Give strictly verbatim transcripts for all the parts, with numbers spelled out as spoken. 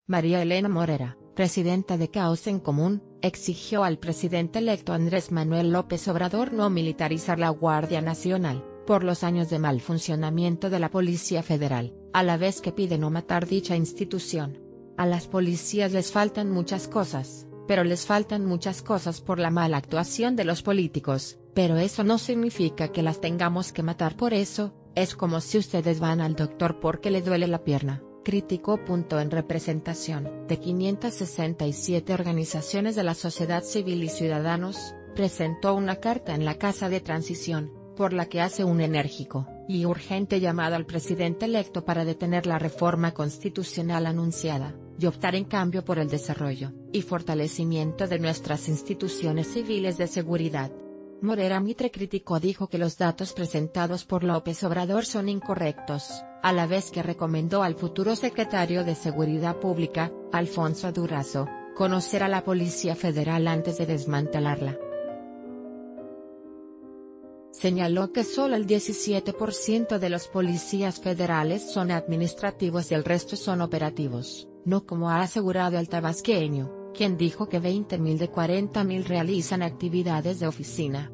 María Elena Morera, presidenta de Caos en Común, exigió al presidente electo Andrés Manuel López Obrador no militarizar la Guardia Nacional, por los años de mal funcionamiento de la Policía Federal, a la vez que pide no matar dicha institución. A las policías les faltan muchas cosas, pero les faltan muchas cosas por la mala actuación de los políticos, pero eso no significa que las tengamos que matar por eso. Es como si ustedes van al doctor porque le duele la pierna, criticó. En representación de quinientas sesenta y siete organizaciones de la sociedad civil y ciudadanos, presentó una carta en la Casa de Transición, por la que hace un enérgico y urgente llamado al presidente electo para detener la reforma constitucional anunciada, y optar en cambio por el desarrollo y fortalecimiento de nuestras instituciones civiles de seguridad. Morera Mitre criticó dijo que los datos presentados por López Obrador son incorrectos, a la vez que recomendó al futuro secretario de Seguridad Pública, Alfonso Durazo, conocer a la Policía Federal antes de desmantelarla. Señaló que solo el diecisiete por ciento de los policías federales son administrativos y el resto son operativos, no como ha asegurado el tabasqueño, quien dijo que veinte mil de cuarenta mil realizan actividades de oficina.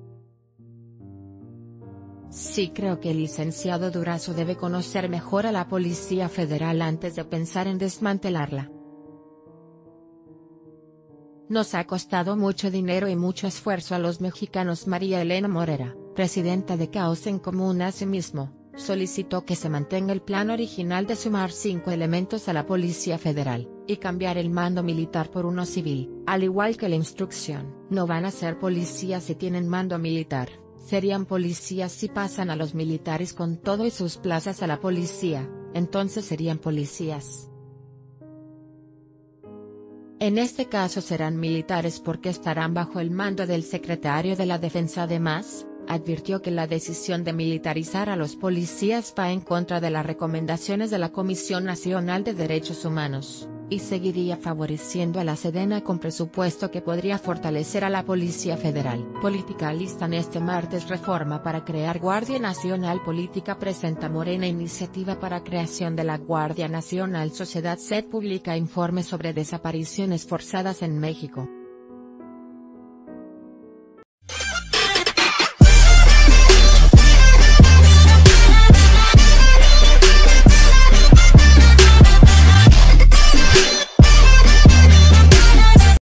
Sí creo que el licenciado Durazo debe conocer mejor a la Policía Federal antes de pensar en desmantelarla. Nos ha costado mucho dinero y mucho esfuerzo a los mexicanos. María Elena Morera, presidenta de Caos en Común, asimismo, solicitó que se mantenga el plan original de sumar cinco elementos a la Policía Federal, y cambiar el mando militar por uno civil, al igual que la instrucción. No van a ser policías si tienen mando militar, serían policías si pasan a los militares con todo y sus plazas a la policía, entonces serían policías. En este caso serán militares porque estarán bajo el mando del secretario de la Defensa. Además, advirtió que la decisión de militarizar a los policías va en contra de las recomendaciones de la Comisión Nacional de Derechos Humanos, y seguiría favoreciendo a la Sedena con presupuesto que podría fortalecer a la Policía Federal. Política alistan este martes reforma para crear Guardia Nacional. Política presenta Morena iniciativa para creación de la Guardia Nacional. Sociedad C E D publica informe sobre desapariciones forzadas en México.